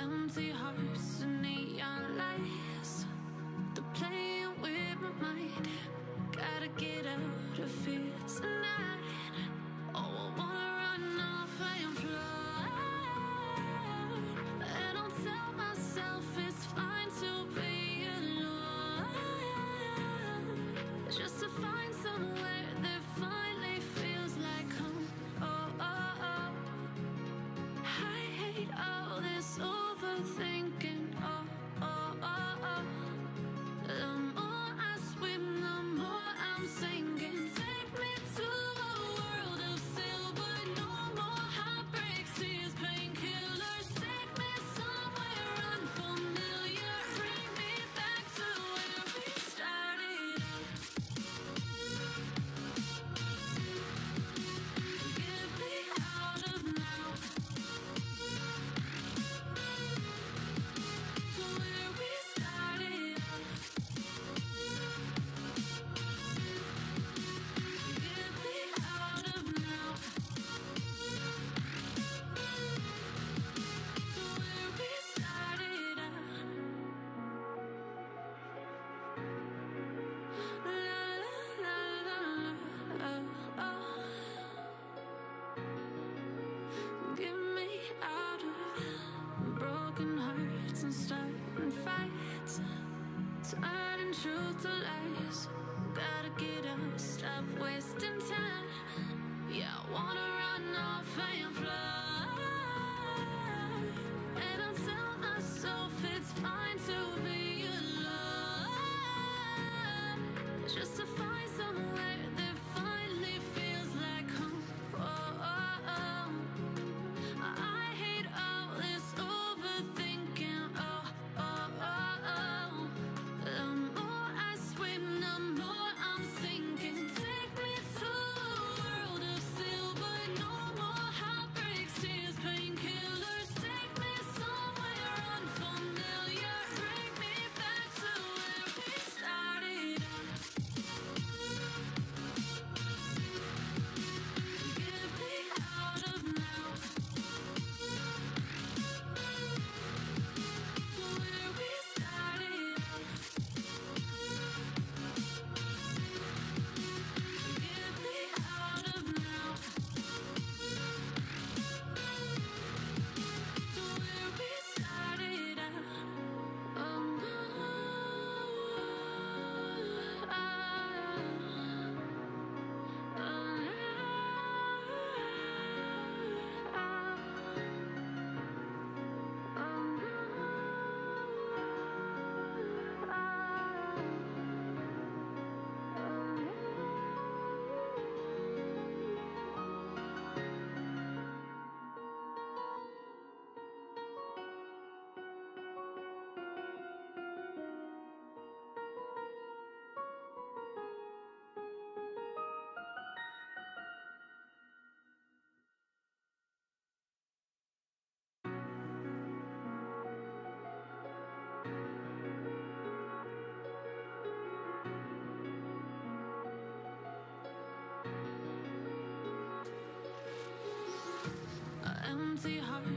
Empty hearts and neon lights, they're playing with my mind. Gotta get out of here tonight. Oh, I wanna run off and fly, and I'll tell myself it's fine to be alone, just to find somewhere that finally feels like home. Oh, oh, oh. I hate all this overthinking. Oh, oh, oh, oh. The more I swim, the more I'm sinking. Take me to a world of silver. No more heartbreaks, tears, painkillers. Take me somewhere unfamiliar. Bring me back to where we started out. Get me out of now, to where we started out. Get me out of now, to where we started out. La la la la la. Oh, oh. Get me out of broken hearts and starting fights, turning truth to lies. Gotta get up, stop wasting time. Yeah, I wanna run off and fly, and I'll tell myself it's fine to be alone, just to find somewhere that finally feels like home. Oh, oh, oh. I hate all this overthinking. Oh, oh, oh, oh. The more I swim, the more I'm sinking. Take me to a world of silver. No more heartbreaks, tears, painkillers. Take me somewhere unfamiliar. Bring me back to where we started out. Get me out of now, to where we started out. Get me out of now, to where we started out. Oh no, empty heart